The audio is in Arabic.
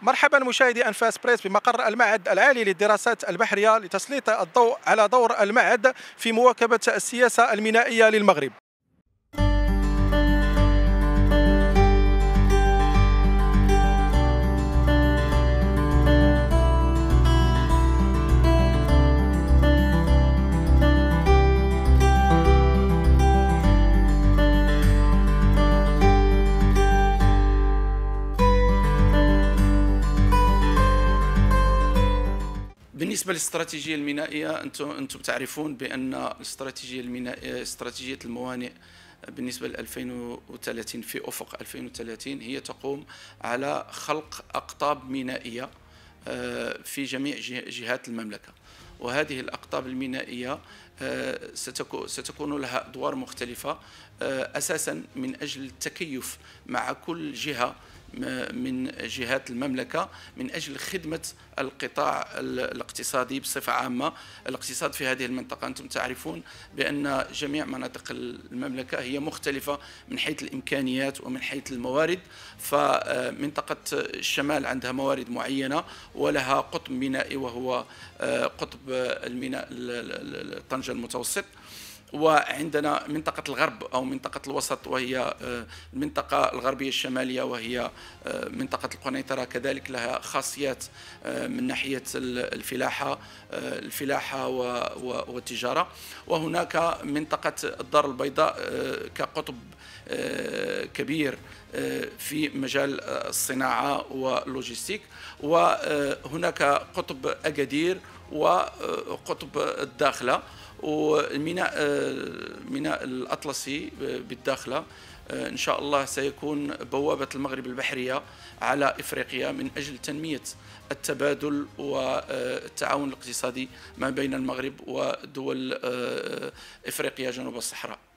مرحبا مشاهدي أنفاس بريس بمقر المعهد العالي للدراسات البحرية لتسليط الضوء على دور المعهد في مواكبة السياسة المينائية للمغرب. بالنسبة للاستراتيجية المينائية، أنتم تعرفون بأن الاستراتيجية المينائية استراتيجية الموانئ بالنسبة ل 2030 في أفق 2030 هي تقوم على خلق أقطاب مينائية في جميع جهات المملكة، وهذه الأقطاب المينائية ستكون لها أدوار مختلفة، أساسا من أجل التكيف مع كل جهة من جهات المملكة من أجل خدمة القطاع الاقتصادي بصفة عامة. الاقتصاد في هذه المنطقة أنتم تعرفون بأن جميع مناطق المملكة هي مختلفة من حيث الإمكانيات ومن حيث الموارد، فمنطقة الشمال عندها موارد معينة ولها قطب مينائي وهو قطب الميناء طنجة المتوسط، وعندنا منطقة الغرب أو منطقة الوسط وهي المنطقة الغربية الشمالية وهي منطقة القنيطرة، كذلك لها خاصيات من ناحية الفلاحة والتجارة. وهناك منطقة الدار البيضاء كقطب كبير في مجال الصناعة واللوجستيك، وهناك قطب أكادير وقطب الداخلة، والميناء الأطلسي بالداخلة إن شاء الله سيكون بوابة المغرب البحرية على إفريقيا من أجل تنمية التبادل والتعاون الاقتصادي ما بين المغرب ودول إفريقيا جنوب الصحراء.